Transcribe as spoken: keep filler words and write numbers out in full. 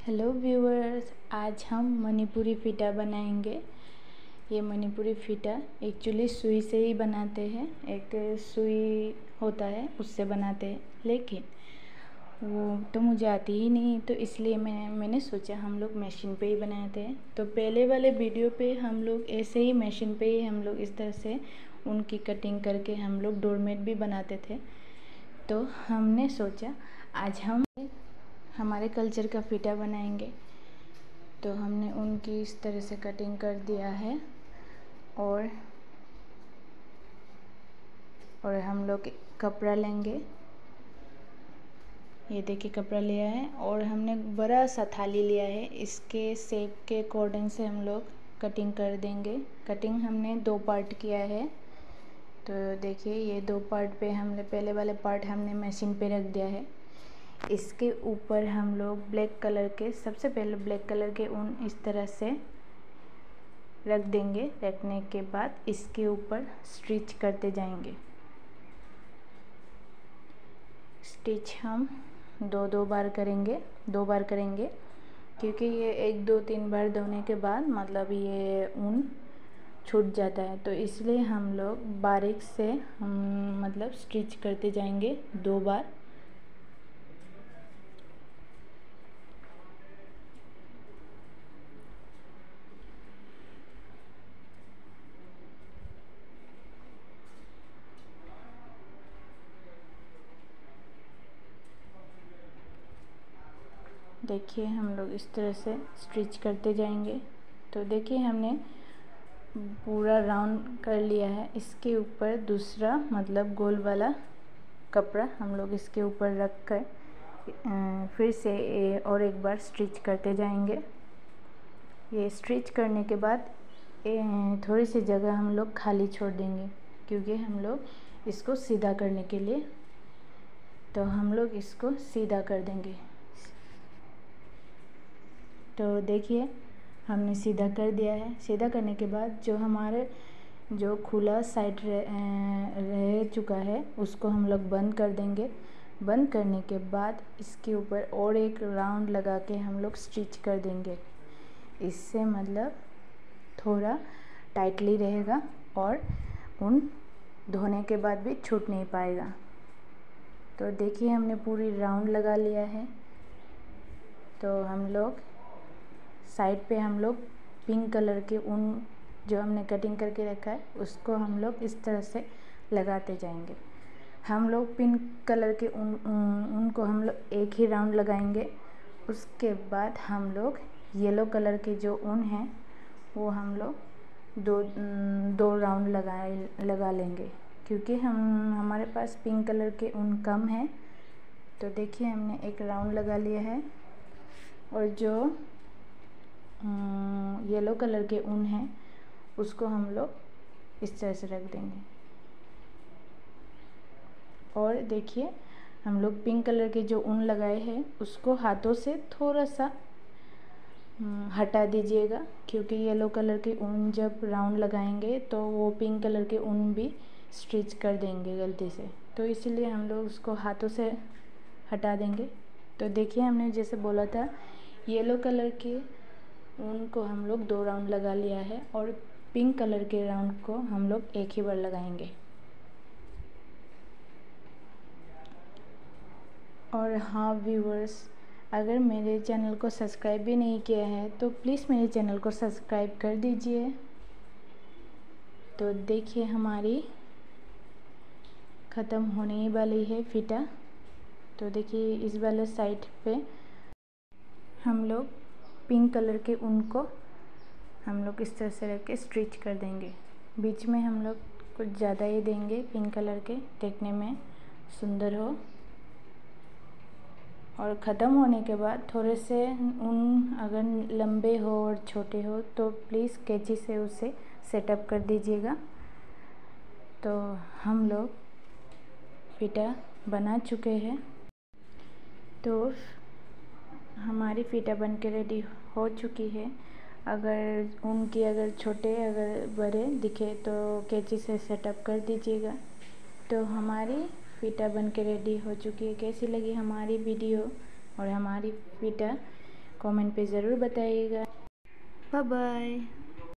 Hello viewers, आज हम मणिपुरी फीता बनाएंगे। ये मणिपुरी फीता एक्चुअली सुई से ही बनाते हैं। एक सुई होता है उससे बनाते हैं, लेकिन वो तो मुझे आती ही नहीं, तो इसलिए मैं मैंने सोचा हम लोग मशीन पे ही बनाते हैं। तो पहले वाले वीडियो पे हम लोग ऐसे ही मशीन पे ही हम लोग इस तरह से उनकी कटिंग करके हम लोग डोरमेट भी बनाते थे। तो हमने सोचा आज हम हमारे कल्चर का फीता बनाएंगे। तो हमने उनकी इस तरह से कटिंग कर दिया है और और हम लोग कपड़ा लेंगे। ये देखिए कपड़ा लिया है और हमने बड़ा सा थाली लिया है। इसके शेप के अकॉर्डिंग से हम लोग कटिंग कर देंगे। कटिंग हमने दो पार्ट किया है। तो देखिए ये दो पार्ट पे हमने पहले वाले पार्ट हमने मशीन पे रख दिया है। इसके ऊपर हम लोग ब्लैक कलर के सबसे पहले ब्लैक कलर के ऊन इस तरह से रख देंगे। रखने के बाद इसके ऊपर स्टिच करते जाएंगे। स्टिच हम दो दो बार करेंगे दो बार करेंगे क्योंकि ये एक दो तीन बार धोने के बाद मतलब ये ऊन छूट जाता है। तो इसलिए हम लोग बारीक से हम मतलब स्टिच करते जाएंगे दो बार। देखिए हम लोग इस तरह से स्टिच करते जाएंगे। तो देखिए हमने पूरा राउंड कर लिया है। इसके ऊपर दूसरा मतलब गोल वाला कपड़ा हम लोग इसके ऊपर रख कर फिर से और एक बार स्टिच करते जाएंगे। ये स्टिच करने के बाद थोड़ी सी जगह हम लोग खाली छोड़ देंगे क्योंकि हम लोग इसको सीधा करने के लिए तो हम लोग इसको सीधा कर देंगे। तो देखिए हमने सीधा कर दिया है। सीधा करने के बाद जो हमारे जो खुला साइड रह, रह चुका है उसको हम लोग बंद कर देंगे। बंद करने के बाद इसके ऊपर और एक राउंड लगा के हम लोग स्टिच कर देंगे। इससे मतलब थोड़ा टाइटली रहेगा और ऊन धोने के बाद भी छूट नहीं पाएगा। तो देखिए हमने पूरी राउंड लगा लिया है। तो हम लोग साइड पे हम लोग पिंक कलर के ऊन जो हमने कटिंग करके रखा है उसको हम लोग इस तरह से लगाते जाएंगे। हम लोग पिंक कलर के ऊन ऊन को हम लोग एक ही राउंड लगाएंगे। उसके बाद हम लोग येलो कलर के जो ऊन है वो हम लोग दो दो राउंड लगाए लगा लेंगे क्योंकि हम हमारे पास पिंक कलर के ऊन कम है। तो देखिए हमने एक राउंड लगा लिया है और जो येलो कलर के ऊन है उसको हम लोग इस तरह से रख देंगे। और देखिए हम लोग पिंक कलर के जो ऊन लगाए हैं उसको हाथों से थोड़ा सा हटा दीजिएगा क्योंकि येलो कलर के ऊन जब राउंड लगाएंगे तो वो पिंक कलर के ऊन भी स्टिच कर देंगे गलती से। तो इसीलिए हम लोग उसको हाथों से हटा देंगे। तो देखिए हमने जैसे बोला था येलो कलर के ऊन को हम लोग दो राउंड लगा लिया है और पिंक कलर के राउंड को हम लोग एक ही बार लगाएंगे। और हाँ व्यूअर्स, अगर मेरे चैनल को सब्सक्राइब भी नहीं किया है तो प्लीज़ मेरे चैनल को सब्सक्राइब कर दीजिए। तो देखिए हमारी ख़त्म होने ही वाली है फीता। तो देखिए इस वाले साइड पे हम लोग पिंक कलर के ऊन को हम लोग इस तरह से रख के स्टिच कर देंगे। बीच में हम लोग कुछ ज़्यादा ही देंगे पिंक कलर के, देखने में सुंदर हो। और ख़त्म होने के बाद थोड़े से ऊन अगर लंबे हो और छोटे हो तो प्लीज़ कैंची से उसे सेटअप कर दीजिएगा। तो हम लोग फीता बना चुके हैं। तो हमारी फीता बन के रेडी हो चुकी है। अगर उनकी अगर छोटे अगर बड़े दिखे तो कैंची से सेटअप कर दीजिएगा। तो हमारी फीता बन के रेडी हो चुकी है। कैसी लगी हमारी वीडियो और हमारी फीता कमेंट पे ज़रूर बताइएगा। Bye bye.